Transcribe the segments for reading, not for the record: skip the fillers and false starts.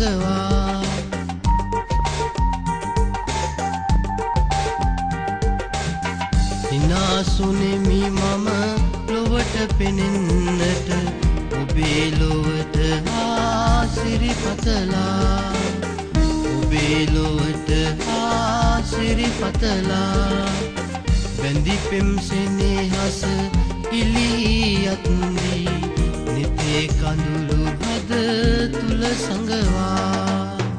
සංගවා හිනාසුනෙමි මම ලොවට පෙනෙන්නට ඔබේ ලොවට සිරිපතලා ඔබේ ලොවට සිරිපතලා බැඳි පෙම්සෙනේ හස ඉලී අත්දී නිතේ කඳුළු හද තුල සංගවා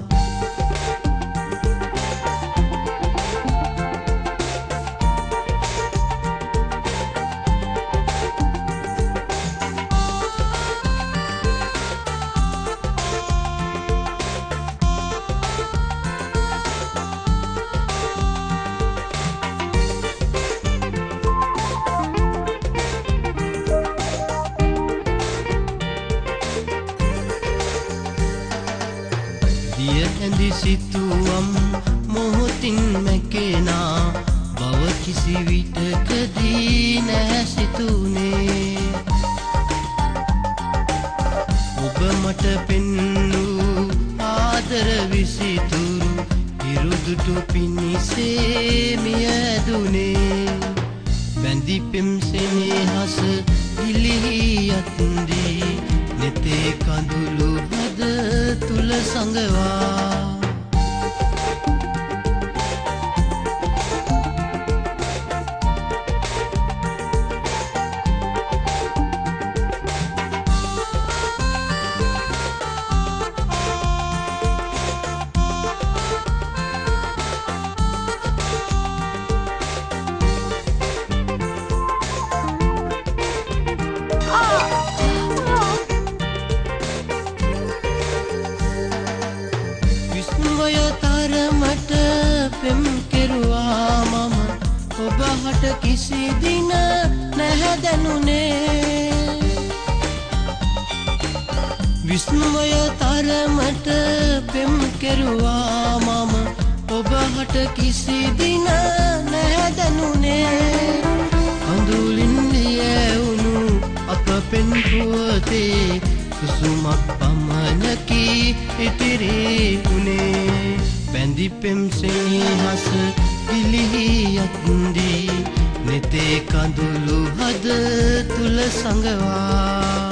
දිය ඇඳි සිතුවම් මොහොතින් මැකෙනා බව කිසි විටකදී නැහැ සිතුනේ ඔබ මට පෙන්නූ ආදර විසිතුරු ඉරුදුටු පිනිසේ මිය ඇදුනේ බැඳි පෙම්සෙනේ හස ඉලිහි යත්දී නෙතේ කඳුළු හද තුල සංගවා විස්මය තරමට පෙම් කෙරුවා මම ඔබ හට කිසි දින නැහැ දැනුනේ විස්මය තරමට පෙම් කෙරුවා මම ඔබ හට කිසි දින නැහැ දැනුනේ අඳුලින් ලියවුණු අප පෙන් පුවතේ කුසුමක් පමණකි ඉතිරි උනේ බැඳි පෙම්සෙනේ හස ඉලිහි යත්දී නෙතේ කඳුළු හද තුල සංගවා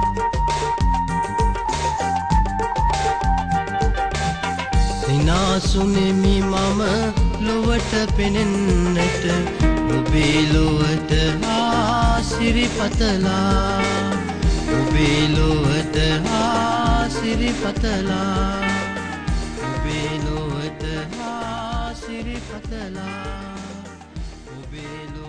හිනාසුනෙමි මම ලොවට පෙනෙන්නට ඔබේ ලොවට සිරිපතලා ඔබේ ලොවට සිරිපතලා ඔබේ ලොවට සිරිපතලා ඔබේ